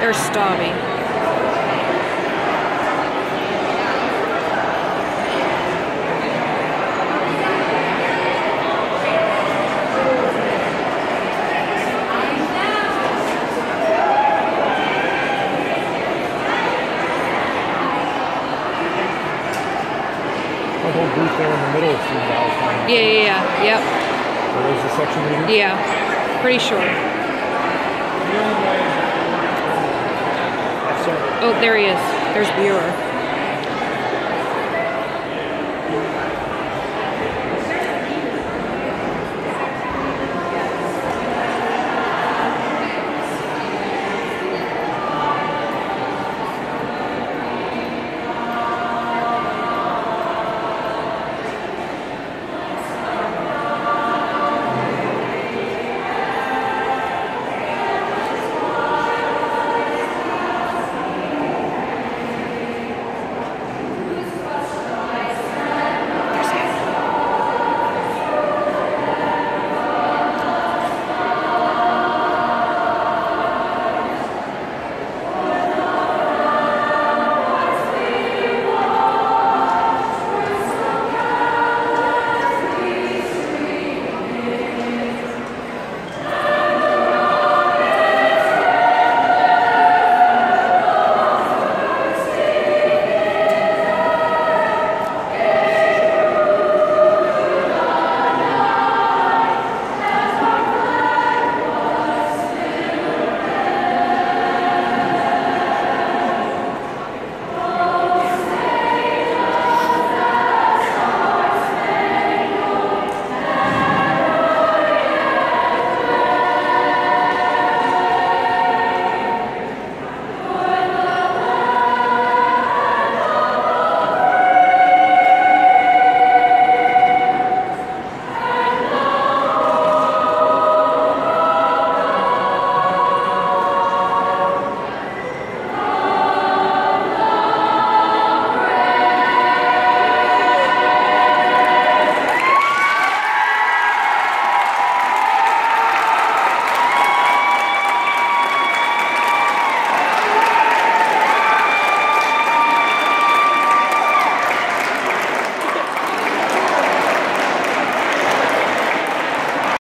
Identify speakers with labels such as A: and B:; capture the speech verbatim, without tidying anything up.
A: There's Stabby.
B: The whole booth there in the middle is Steve Valentine.
A: Yeah, yeah, yeah. Yep.
B: So there's the section reading?
A: Yeah. Pretty sure. Oh, there he is. There's Bueller.